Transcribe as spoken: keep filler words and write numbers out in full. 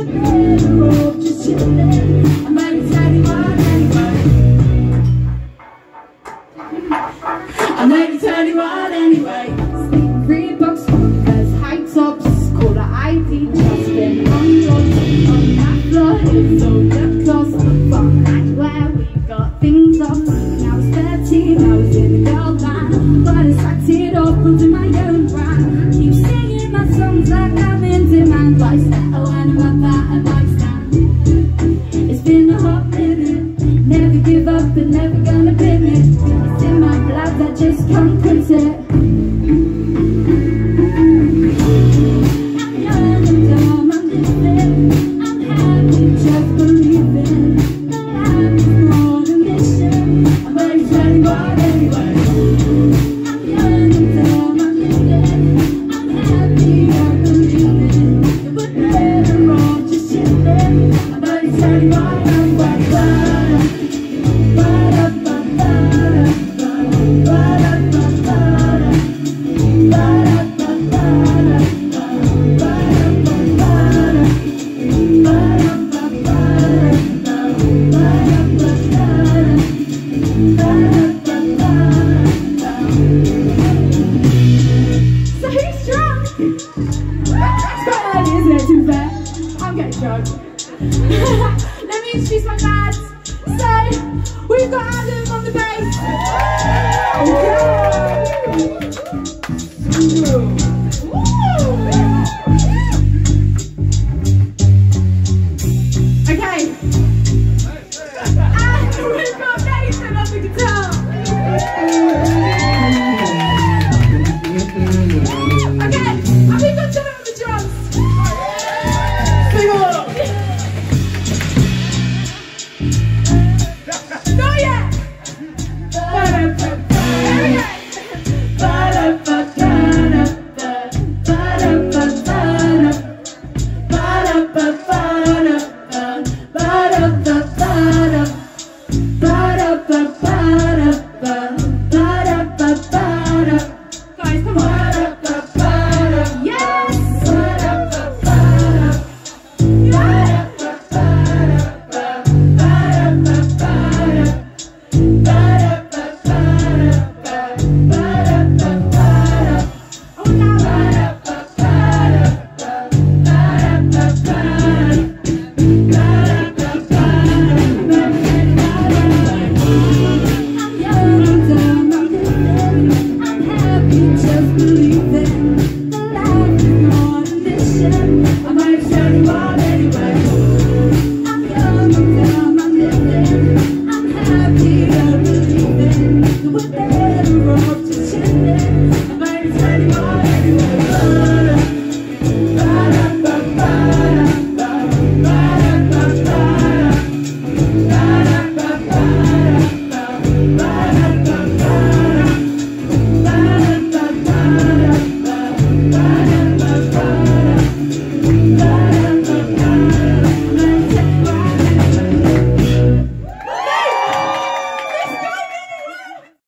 I'm only twenty-one anyway. Sleeping three bucks from those high tops. Call the I D, just been on your on that floor. It's all the cost. From anywhere we got things off. When I was thirteen, I was in a girl band, but I sacked it off onto my own brand. Keep singing my songs like I'm in demand. But I settle when I'm at that and I stand. It's been a hot minute. Never give up and never gonna pivot. It's in my blood, I just can't quit it. I'm young and dumb, I'm living. I'm happy, just believing that life is more than mission. I'm only twenty-one anyway. I'm young and dumb, I'm living. I'm happy, I believe it. But better off just chilling. I'm only twenty-one anyway. Let me introduce my lads. So, we've got Adam on the bass. Okay. And we've got Nathan on the guitar. Okay, and we've got John on the drums. Sing along. Not yet! Ba-da-ba-ba-da, ba-da-ba-ba-da, ba-da-ba-ba-da.